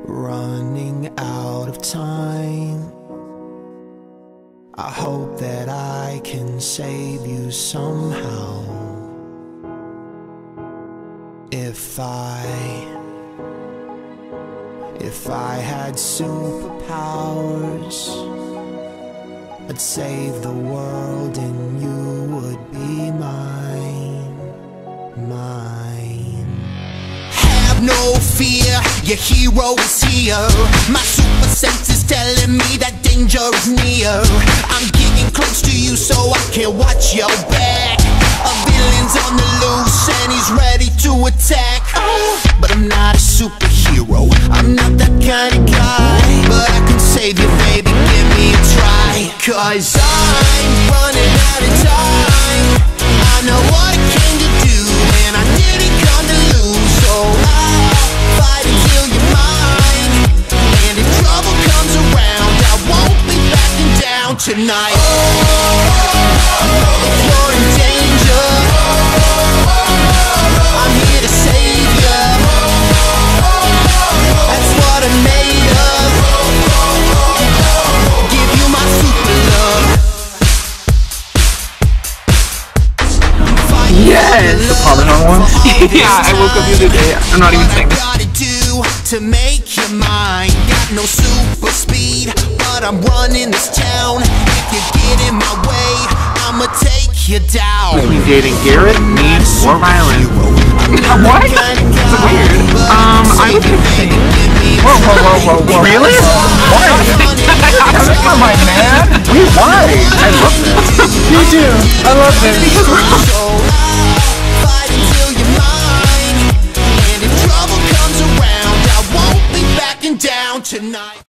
running out of time. I hope that I can save you somehow. If I had superpowers, I'd save the world and you would be mine. Have no fear, your hero is here. My super sense is telling me that danger is near. I'm getting close to you so I can watch your back. A villain's on the loose and he's ready to attack. But I'm not a superhero, I'm not that kind of guy. But I can save you, baby, give me a try. 'Cause I'm running out of time. I know what I came to do and I didn't come to lose. So I'll fight until you're mine. And if trouble comes around, I won't be backing down tonight. If you're in danger, I'm here to save you. That's what I'm made of. Give you my super love. Yes! The Parmesan one? Yeah, I woke up the other day. I'm not even saying this. To make you mine, got no super speed, but I'm running this town. If you get in my way, I'ma take you down. Between dating Garrett, me, or Rylan. What? It's weird. I would say. Whoa. Really? Why? Come on, man. Why? I love this. You do. I love this. Fight until you're mine. And if trouble comes around, I won't be backing down tonight.